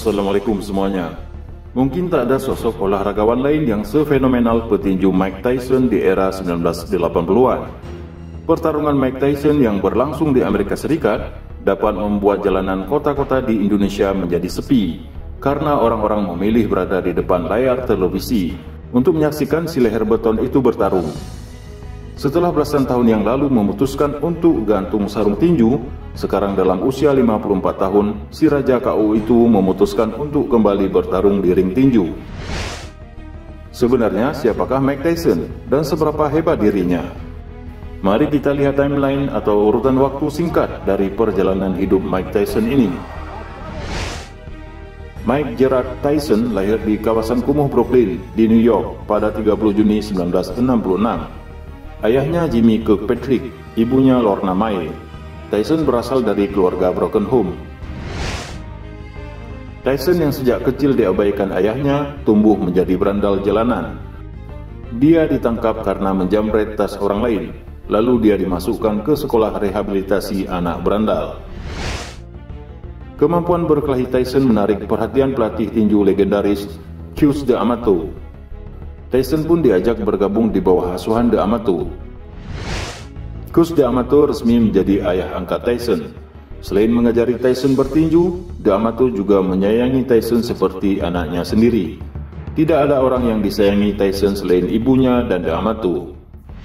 Assalamualaikum semuanya. Mungkin tak ada sosok olahragawan lain yang sefenomenal petinju Mike Tyson di era 1980-an. Pertarungan Mike Tyson yang berlangsung di Amerika Serikat dapat membuat jalanan kota-kota di Indonesia menjadi sepi karena orang-orang memilih berada di depan layar televisi untuk menyaksikan si leher beton itu bertarung. Setelah belasan tahun yang lalu memutuskan untuk gantung sarung tinju, sekarang dalam usia 54 tahun, si Raja KO itu memutuskan untuk kembali bertarung di ring tinju. Sebenarnya siapakah Mike Tyson dan seberapa hebat dirinya? Mari kita lihat timeline atau urutan waktu singkat dari perjalanan hidup Mike Tyson ini. Mike Gerard Tyson lahir di kawasan kumuh Brooklyn di New York pada 30 Juni 1966. Ayahnya Jimmy Kirkpatrick, ibunya Lorna Mae. Tyson berasal dari keluarga broken home. Tyson yang sejak kecil diabaikan ayahnya, tumbuh menjadi berandal jalanan. Dia ditangkap karena menjamret tas orang lain, lalu dia dimasukkan ke sekolah rehabilitasi anak berandal. Kemampuan berkelahi Tyson menarik perhatian pelatih tinju legendaris Cus D'Amato. Tyson pun diajak bergabung di bawah asuhan D'Amato. Cus D'Amato resmi menjadi ayah angkat Tyson. Selain mengajari Tyson bertinju, D'Amato juga menyayangi Tyson seperti anaknya sendiri. Tidak ada orang yang disayangi Tyson selain ibunya dan D'Amato.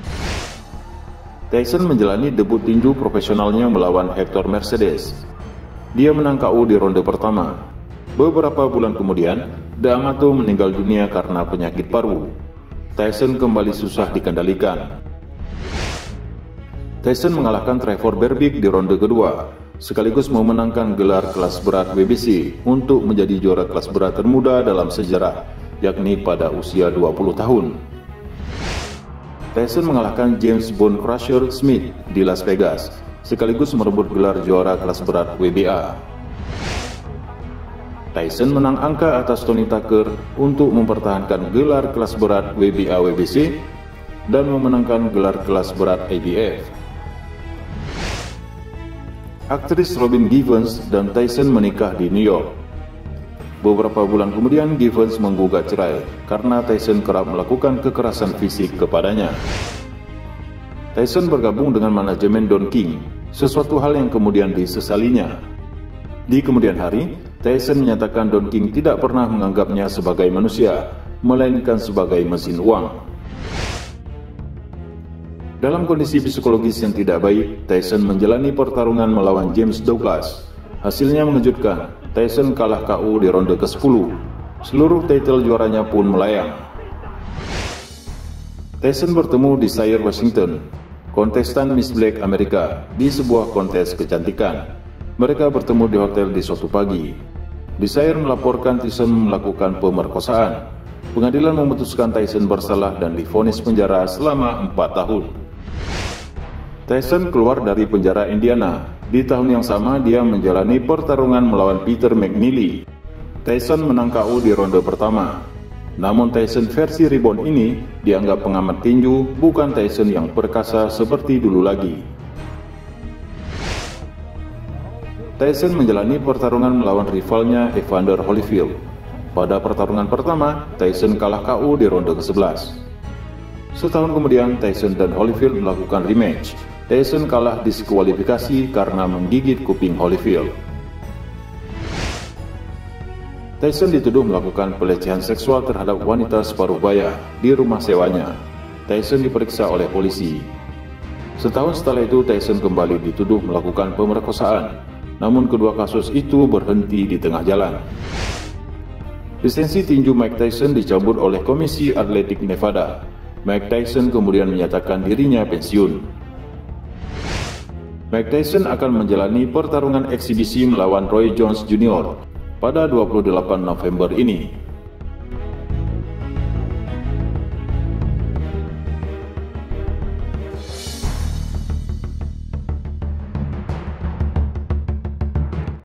Tyson menjalani debut tinju profesionalnya melawan Hector Mercedes. Dia menang KO di ronde pertama. Beberapa bulan kemudian, D'Amato meninggal dunia karena penyakit paru. Tyson kembali susah dikendalikan. Tyson mengalahkan Trevor Berbick di ronde kedua, sekaligus memenangkan gelar kelas berat WBC untuk menjadi juara kelas berat termuda dalam sejarah, yakni pada usia 20 tahun. Tyson mengalahkan James Bone Crusher Smith di Las Vegas, sekaligus merebut gelar juara kelas berat WBA. Tyson menang angka atas Tony Tucker untuk mempertahankan gelar kelas berat WBA WBC dan memenangkan gelar kelas berat IBF. Aktris Robin Givens dan Tyson menikah di New York. Beberapa bulan kemudian Givens menggugat cerai karena Tyson kerap melakukan kekerasan fisik kepadanya. Tyson bergabung dengan manajemen Don King, sesuatu hal yang kemudian disesalinya. Di kemudian hari, Tyson menyatakan Don King tidak pernah menganggapnya sebagai manusia, melainkan sebagai mesin uang. Dalam kondisi psikologis yang tidak baik, Tyson menjalani pertarungan melawan James Douglas. Hasilnya mengejutkan, Tyson kalah KO di ronde ke-10. Seluruh titel juaranya pun melayang. Tyson bertemu di Desire Washington, kontestan Miss Black Amerika, di sebuah kontes kecantikan. Mereka bertemu di hotel di suatu pagi. Desire melaporkan Tyson melakukan pemerkosaan. Pengadilan memutuskan Tyson bersalah dan divonis penjara selama 4 tahun. Tyson keluar dari penjara Indiana. Di tahun yang sama dia menjalani pertarungan melawan Peter McNeely. Tyson menang KO di ronde pertama. Namun Tyson versi reborn ini dianggap pengamat tinju bukan Tyson yang perkasa seperti dulu lagi. Tyson menjalani pertarungan melawan rivalnya Evander Holyfield. Pada pertarungan pertama, Tyson kalah KO di ronde ke-11. Setahun kemudian, Tyson dan Holyfield melakukan rematch. Tyson kalah diskualifikasi karena menggigit kuping Holyfield. Tyson dituduh melakukan pelecehan seksual terhadap wanita separuh baya di rumah sewanya. Tyson diperiksa oleh polisi. Setahun setelah itu, Tyson kembali dituduh melakukan pemerkosaan. Namun kedua kasus itu berhenti di tengah jalan. Lisensi tinju Mike Tyson dicabut oleh Komisi Atletik Nevada. Mike Tyson kemudian menyatakan dirinya pensiun. Mike Tyson akan menjalani pertarungan eksibisi melawan Roy Jones Jr. pada 28 November ini.